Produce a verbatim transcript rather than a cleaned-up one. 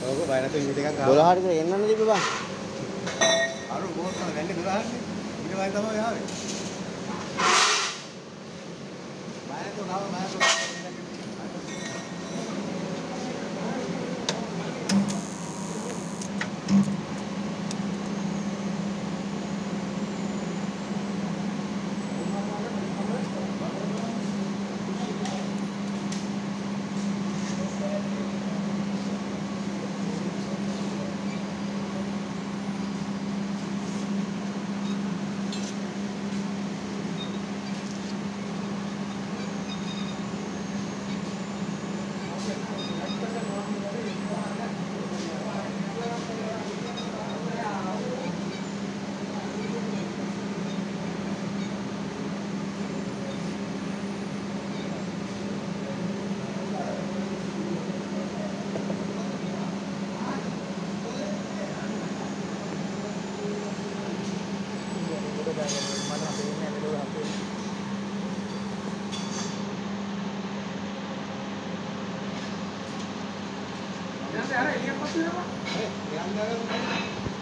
ඔක බය නැතුව ඉන්න ටිකක් ආවා. දොළහට විතර එන්නන්න තිබ්බ බං. අර මොකක්ද වෙන්නේ දොළහට? ඊට වයි තමයි ආවේ. බය නැතුව ආව බය නැතුව. Nanti ada yang pasti apa? Eh, yang dalam